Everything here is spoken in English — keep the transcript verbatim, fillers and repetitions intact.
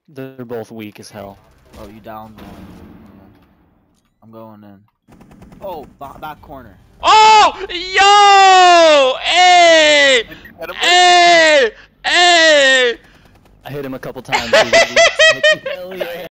They're both weak as hell. Oh, you down? I'm going in. Oh, back, back corner. Oh, yo, hey, hey, hey. I hit him a couple times. Hell yeah.